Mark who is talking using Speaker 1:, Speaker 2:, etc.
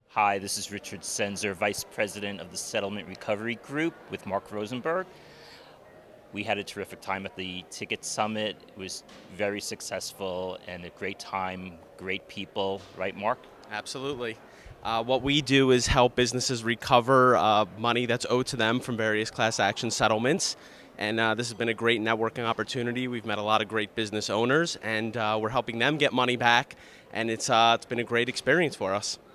Speaker 1: Hi, this is Richard Senzer, Vice President of the Settlement Recovery Group with Marc Rosenberg. We had a terrific time at the Ticket Summit. It was very successful and a great time, great people. Right, Mark?
Speaker 2: Absolutely. What we do is help businesses recover money that's owed to them from various class action settlements. And this has been a great networking opportunity. We've met a lot of great business owners, and we're helping them get money back. And it's been a great experience for us.